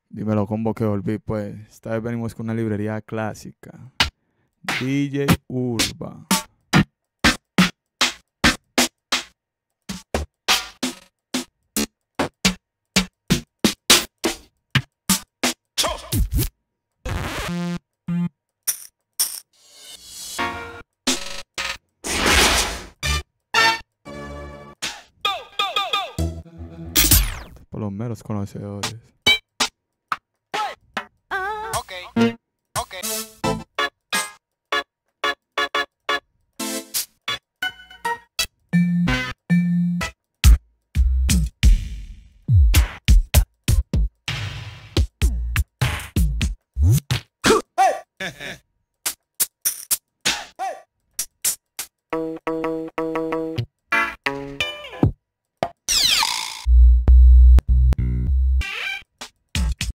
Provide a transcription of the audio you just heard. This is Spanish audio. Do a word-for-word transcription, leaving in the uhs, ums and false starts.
Dímelo, combo, que volví, pues. Esta vez venimos con una librería clásica. D J Urba. Por los meros conocedores.